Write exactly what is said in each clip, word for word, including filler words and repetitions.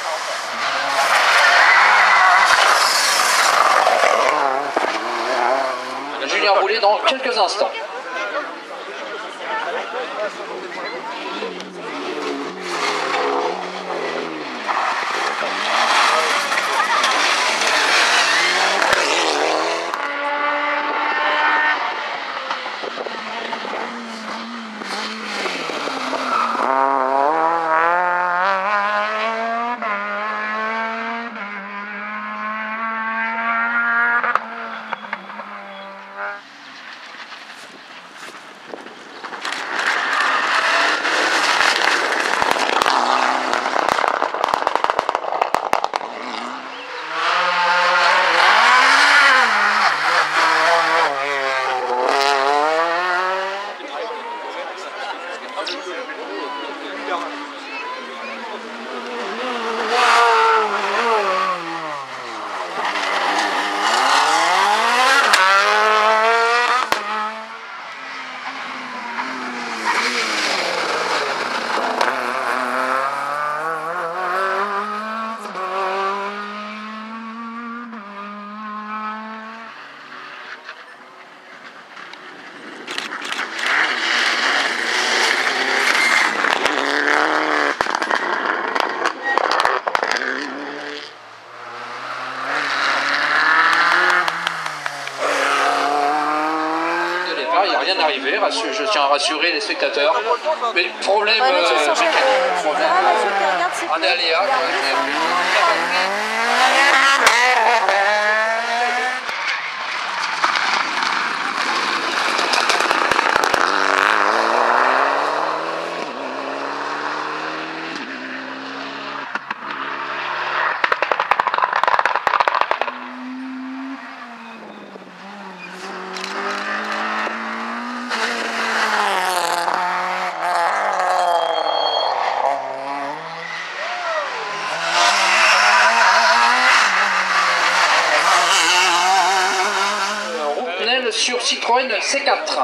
Julien Roulet dans quelques instants. Il n'y a rien d'arrivé, je tiens à rassurer les spectateurs. Mais le problème, ouais, mais tu euh, sens que problème euh, un aléa. Sur Citroën C quatre.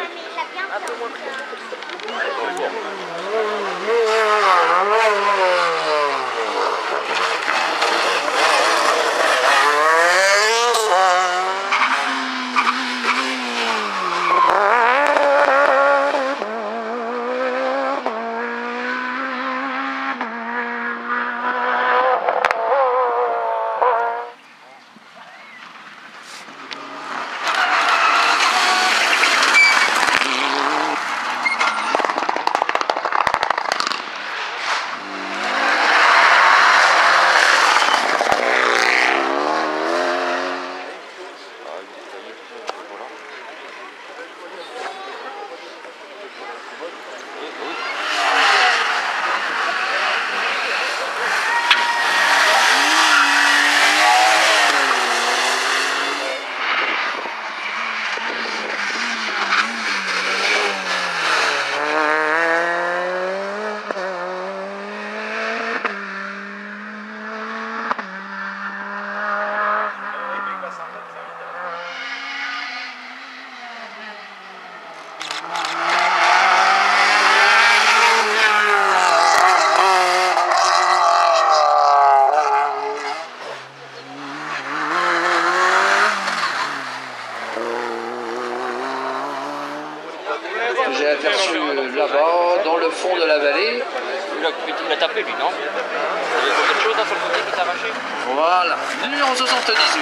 J'ai aperçu là-bas, dans le fond de la vallée. Il a tapé lui, non? Il y a quelque chose dans son côté qui t'a arraché? Voilà, numéro soixante-dix-huit.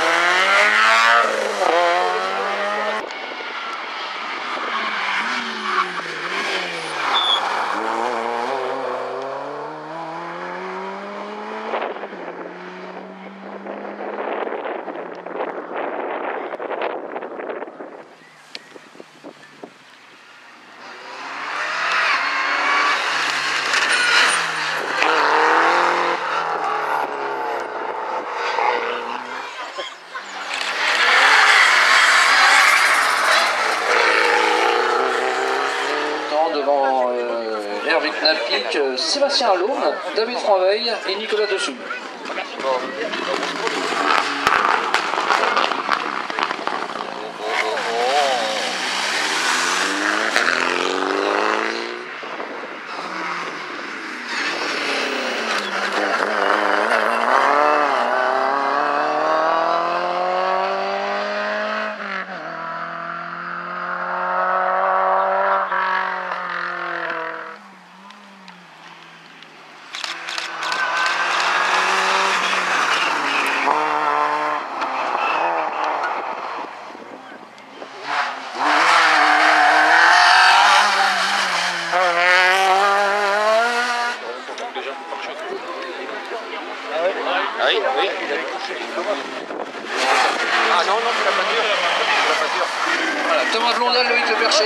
Devant euh, Hervé Knapik, euh, Sébastien Allôme, David Froiveil et Nicolas Dessous. Ah oui, oui, il a dû toucher. Ah non, non, c'est la pâture. C'est la pâture. Voilà, Thomas Blondel, Loïc Le Percher.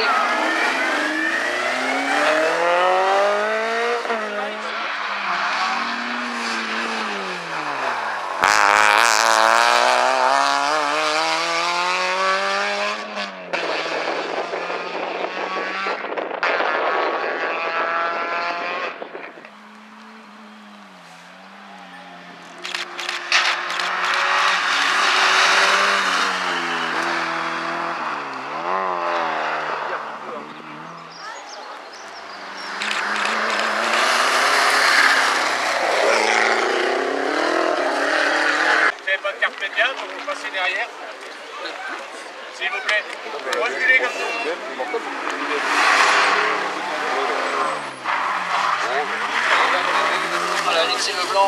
Pas de carte médiane, donc vous passez derrière. S'il vous plaît. Reculez comme nous. Voilà, Alexis Leblanc.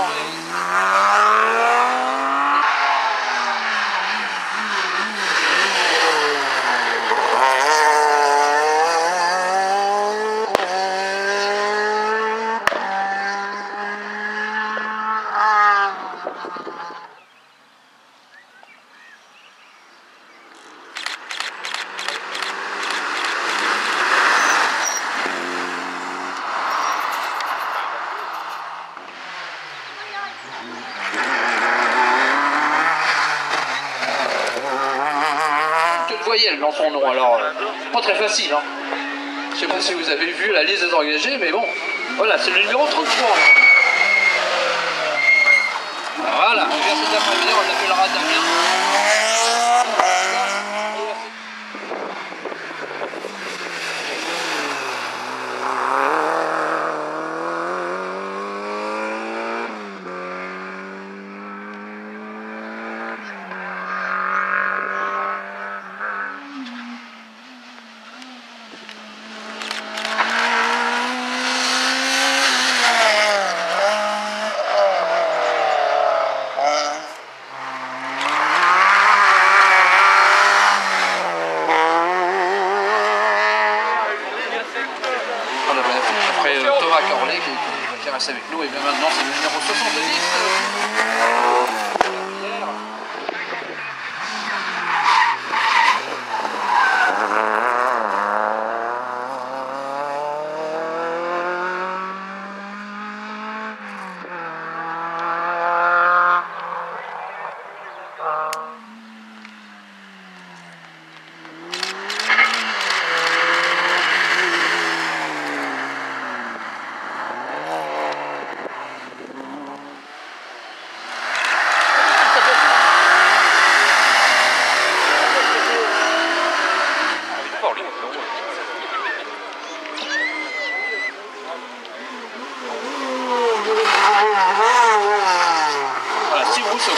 Voyelle dans son nom, alors euh, pas très facile, hein. Je sais pas si vous avez vu la liste des engagés, mais bon, voilà, c'est le numéro trente-trois. Voilà, vers cet après-midi, on l'appellera Damien. Après euh, Thomas Corlet qui, qui, qui reste avec nous, et bien maintenant c'est le numéro soixante-dix. Voilà, Steve Rousseau.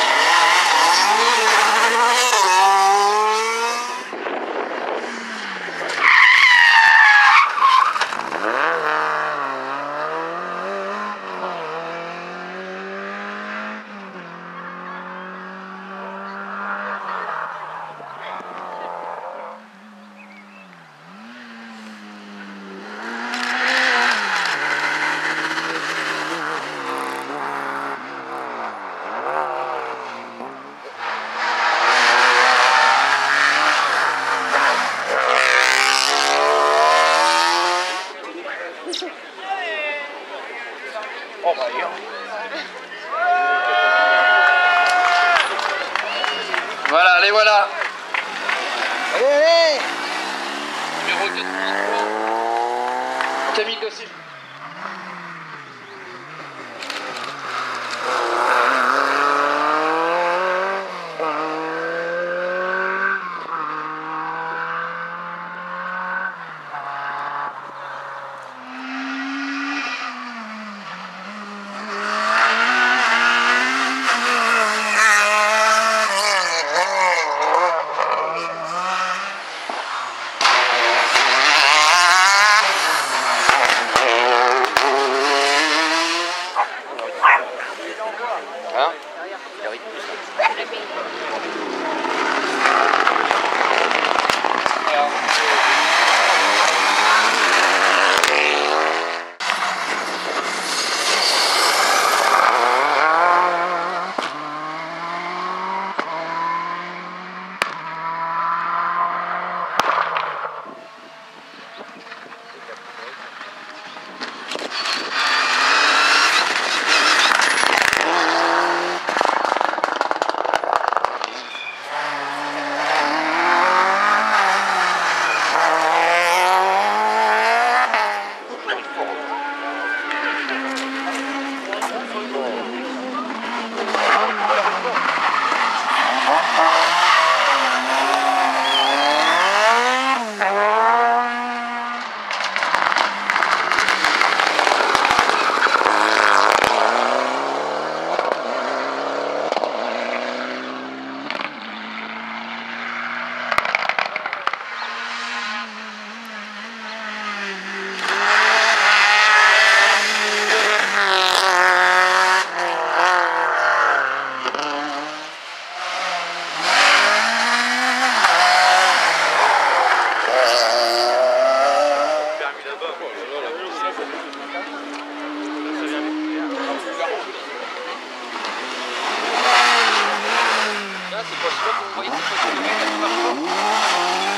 Oh bah hier. Voilà, allez, voilà. Allez, allez. Numéro quatre-vingt-trois. Camille Gosset. Hein? Il arrive plus ça. Voilà. vois, vous voyez cette voiture de mec là qui marche pas.